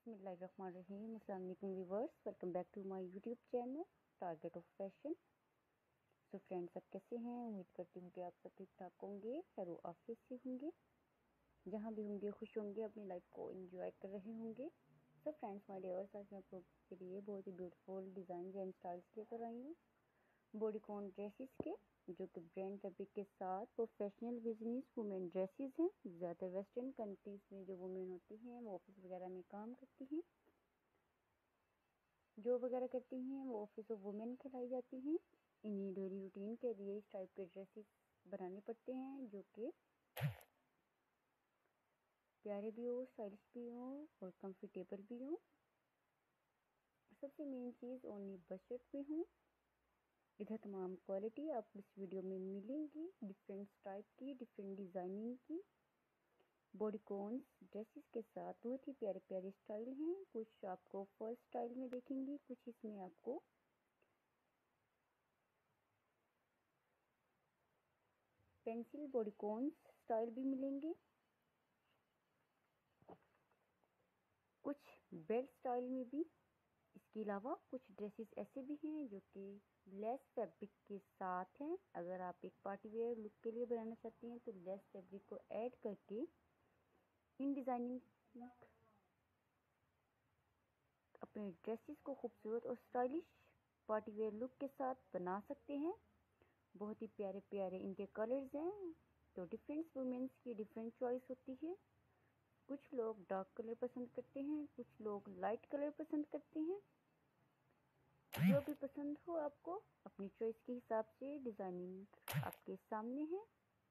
बिस्मिल्लाहिर्रहमानिर्रहीम। अस्सलाम वालेकुम viewers, welcome back to my YouTube channel target of fashion. So friends, आप कैसे हैं? उम्मीद करती हूँ कि आप सब ठीक ठाक होंगे, खैर आफियत से होंगे, जहाँ भी होंगे खुश होंगे, अपनी लाइफ को एंजॉय कर रहे होंगे। सो फ्रेंड्स माय डियर्स, आज मैं आप लोगों के लिए बहुत ही ब्यूटीफुल डिज़ाइन एंड स्टाइल्स लेकर आई हूँ बॉडीकॉन ड्रेसेस के, जो कि ब्रांड फैब्रिक के साथ प्रोफेशनल बिजनेस वुमेन ड्रेसेस हैं। ज़्यादातर वेस्टर्न कंट्रीज़ में जो वुमेन होती हैं वो ऑफिस वगैरह में काम करती हैं, जॉब वगैरह करती हैं, वो ऑफिस ऑफ वुमेन कहलाई जाती हैं। इन्हीं डेली रूटीन के लिए इस टाइप के ड्रेसेस बनाने पड़ते हैं, जो कि प्यारे भी हो, स्टाइलिश भी हो और कंफर्टेबल भी हो। सबसे मेन चीज़ ओनली बजट में हो। इधर तमाम क्वालिटी आपको इस वीडियो में मिलेंगी, डिफरेंट टाइप की, डिफरेंट डिज़ाइनिंग की बॉडीकॉन्स ड्रेसेस के साथ बहुत ही प्यारे प्यारे स्टाइल हैं। कुछ आपको फर्स्ट स्टाइल में देखेंगे, कुछ इसमें आपको पेंसिल बॉडीकॉन्स स्टाइल भी मिलेंगे, कुछ बेल्ट स्टाइल में भी। इसके अलावा कुछ ड्रेसेस ऐसे भी हैं जो कि लेस फैब्रिक के साथ हैं। अगर आप एक पार्टी वेयर लुक के लिए बनाना चाहते हैं तो लेस फैब्रिक को ऐड करके इन डिज़ाइनिंग अपने ड्रेसेस को खूबसूरत और स्टाइलिश पार्टी वेयर लुक के साथ बना सकते हैं। बहुत ही प्यारे प्यारे इनके कलर्स हैं, तो डिफरेंट वुमेन्स की डिफरेंट चॉइस होती है। कुछ लोग डार्क कलर पसंद करते हैं, कुछ लोग लाइट कलर पसंद करते हैं। जो भी पसंद हो आपको, अपनी चॉइस के हिसाब से डिज़ाइनिंग आपके सामने है।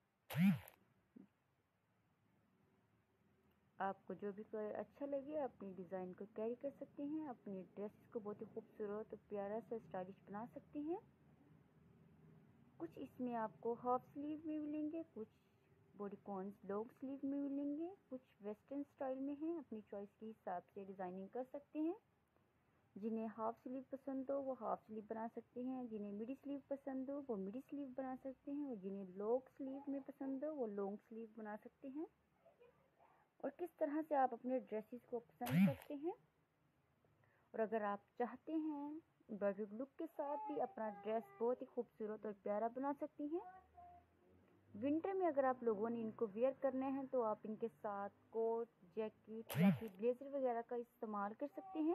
आपको जो भी कलर अच्छा लगे अपनी डिज़ाइन को कैरी कर सकते हैं, अपनी ड्रेसेस को बहुत ही खूबसूरत और प्यारा सा स्टाइलिश बना सकते हैं। कुछ इसमें आपको हाफ स्लीव में मिलेंगे, कुछ बॉडीकॉन्स लॉन्ग स्लीव में मिलेंगे, कुछ वेस्टर्न स्टाइल में हैं। अपनी चॉइस के हिसाब से डिज़ाइनिंग कर सकते हैं। जिन्हें हाफ स्लीव पसंद हो वो हाफ स्लीव बना सकते हैं, जिन्हें मिडी स्लीव पसंद हो वो मिडी स्लीव बना सकते हैं, और जिन्हें लॉन्ग स्लीव में पसंद हो वो लॉन्ग स्लीव बना सकते हैं। और किस तरह से आप अपने ड्रेसेस को पसंद करते हैं, और अगर आप चाहते हैं एम्ब्रॉयडर्ड लुक के साथ भी अपना ड्रेस बहुत ही खूबसूरत और प्यारा बना सकती हैं। विंटर में अगर आप लोगों ने इनको वेयर करने हैं तो आप इनके साथ कोट, जैकेट या फिर ब्लेजर वगैरह का इस्तेमाल कर सकते हैं।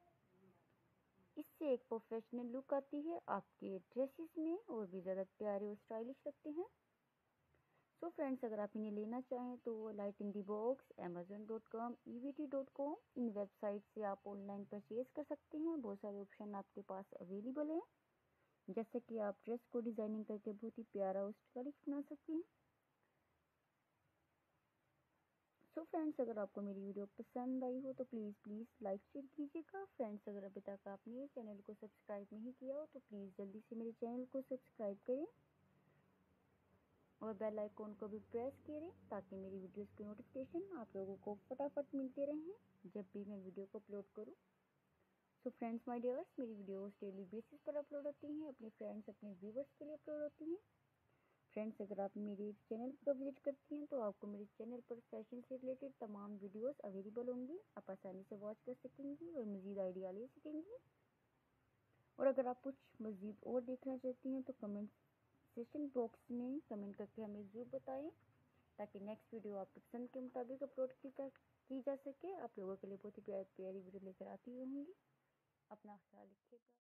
इससे एक प्रोफेशनल लुक आती है आपके ड्रेसेस में, और भी ज़्यादा प्यारे और स्टाइलिश लगते हैं। सो फ्रेंड्स, अगर आप इन्हें लेना चाहें तो Light In The Box, amazon.com, evt.com, इन वेबसाइट से आप ऑनलाइन परचेज कर सकते हैं। बहुत सारे ऑप्शन आपके पास अवेलेबल हैं, जैसे कि आप ड्रेस को डिज़ाइनिंग करके बहुत ही प्यारा और स्टाइलिश बना सकते हैं। सो फ्रेंड्स, अगर आपको मेरी वीडियो पसंद आई हो तो प्लीज़ लाइक शेयर कीजिएगा। फ्रेंड्स, अगर अभी तक आपने चैनल को सब्सक्राइब नहीं किया हो तो प्लीज़ जल्दी से मेरे चैनल को सब्सक्राइब करें और बेल आइकॉन को भी प्रेस करें, ताकि मेरी वीडियोस की नोटिफिकेशन आप लोगों को फटाफट मिलते रहें जब भी मैं वीडियो को अपलोड करूं। सो फ्रेंड्स माय डियर्स, मेरी वीडियोस डेली बेसिस पर अपलोड होती हैं, अपने फ्रेंड्स अपने व्यूवर्स के लिए अपलोड होती हैं। फ्रेंड्स, अगर आप मेरे चैनल पर विजिट करती हैं तो आपको मेरे चैनल पर फैशन से रिलेटेड तमाम वीडियोस अवेलेबल होंगी। आप आसानी से वॉच कर सकेंगी और मज़ीद आइडिया ले सकेंगी। और अगर आप कुछ मज़ीद और देखना चाहती हैं तो कमेंट सेक्शन बॉक्स में कमेंट करके हमें ज़रूर बताएं, ताकि नेक्स्ट वीडियो आपकी पसंद के मुताबिक अपलोड की जा सके। आप लोगों के लिए बहुत ही प्यारी प्यारी वीडियो लेकर आती रहूँगी। अपना ख्याल रखिएगा।